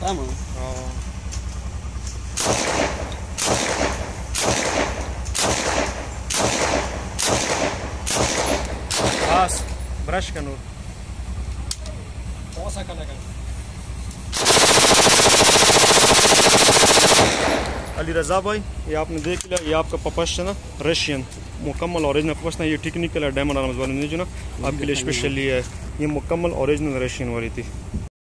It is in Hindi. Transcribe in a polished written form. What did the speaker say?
Tamam. बस ब्रश का नूर कौन सा कलर का? अली रज़ा भाई, ये आपने देख लिया, ये आपका पपश है ना रशियन मुकम्मल ओरिजिनल पपश ना, ये टेक्निकल है डायमंड वाले नहीं जो ना आपके लिए स्पेशली है, ये मुकम्मल ओरिजिनल रशियन वाली थी।